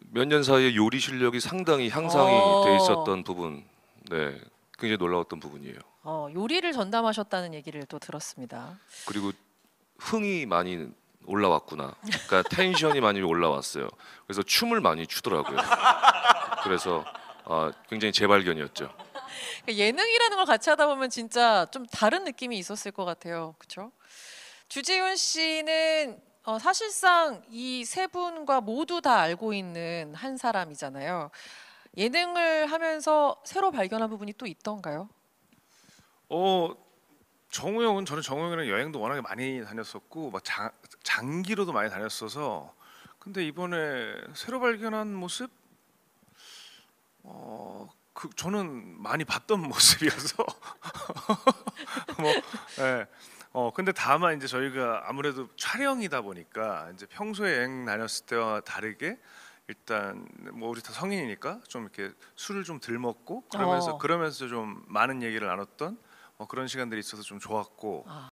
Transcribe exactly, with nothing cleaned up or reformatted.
몇 년 사이에 요리 실력이 상당히 향상이 어. 돼 있었던 부분, 네, 굉장히 놀라웠던 부분이에요. 어, 요리를 전담하셨다는 얘기를 또 들었습니다. 그리고 흥이 많이 올라왔구나. 그러니까 텐션이 많이 올라왔어요. 그래서 춤을 많이 추더라고요. 그래서 어, 굉장히 재발견이었죠. 예능이라는 걸 같이 하다 보면 진짜 좀 다른 느낌이 있었을 것 같아요. 그렇죠? 주지훈 씨는 어, 사실상 이 세 분과 모두 다 알고 있는 한 사람이잖아요. 예능을 하면서 새로 발견한 부분이 또 있던가요? 어 정우 형은 저는 정우 형이랑 여행도 워낙에 많이 다녔었고 막 장, 장기로도 많이 다녔어서 근데 이번에 새로 발견한 모습 어 그 저는 많이 봤던 모습이어서 뭐 예. 어 근데 다만 이제 저희가 아무래도 촬영이다 보니까 이제 평소에 여행 다녔을 때와 다르게 일단 뭐 우리 다 성인이니까 좀 이렇게 술을 좀 덜 먹고 그러면서 어. 그러면서 좀 많은 얘기를 나눴던 어, 그런 시간들이 있어서 좀 좋았고 아.